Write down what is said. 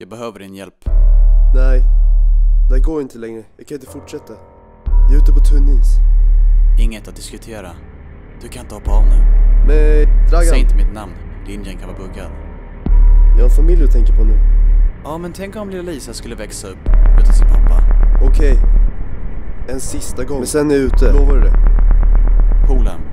Jag behöver din hjälp. Nej, det går inte längre. Jag kan inte fortsätta. Jag är ute på tunn is. Inget att diskutera. Du kan inte hoppa av nu. Men Dragan, Säg inte mitt namn. Linjen kan vara buggad. jag har en familj att tänka på nu. Ja, men tänk om lilla Lisa skulle växa upp utan sin pappa. Okej. En sista gång. Men sen är jag ute. Lovar du det? Polen.